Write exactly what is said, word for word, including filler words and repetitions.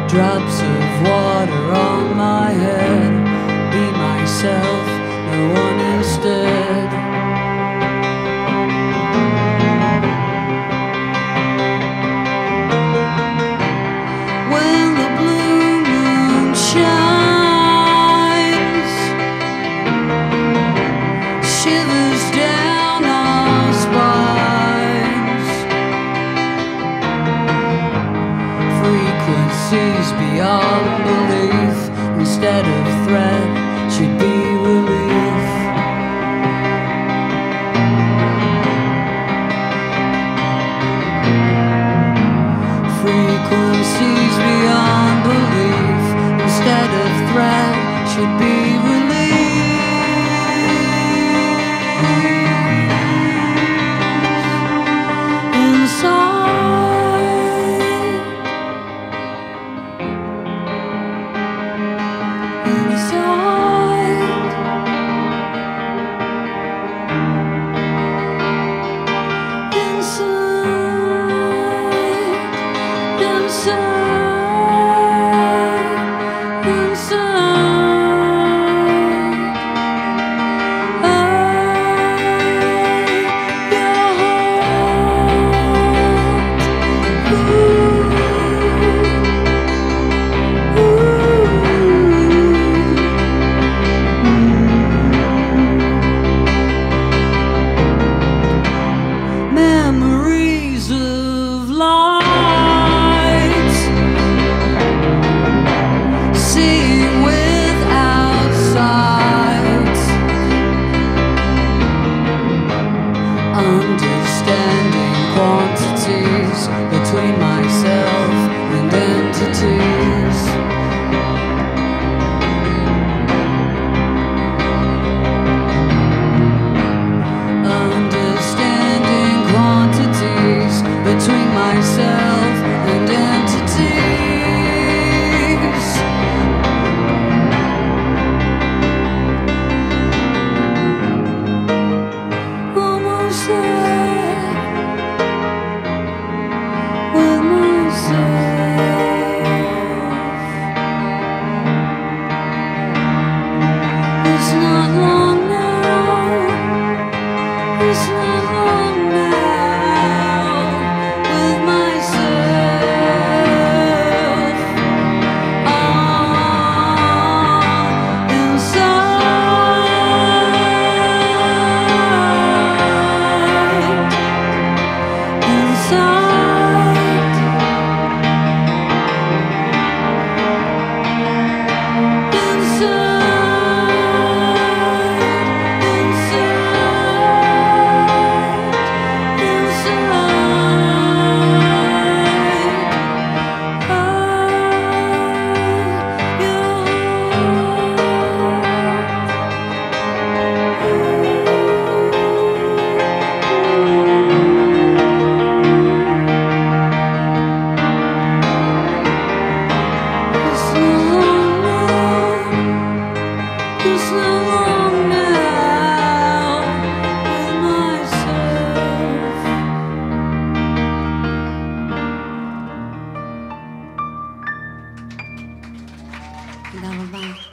drops of water on my head. Be myself, no one instead. When the blue moon shines, shivers down our spines. Frequencies beyond belief, instead of threat, should be relief. Frequencies beyond belief, instead of threat, should be relief. Inside, inside, inside, inside, inside, oh, your heart, ooh, memories of light, seeing without sight, understanding quantities between myself and entities. Understanding quantities between myself and entities. Almost there with myself. It's not long now. It's not long now with myself. Ah, inside, it's not long now with myself. תודה רבה.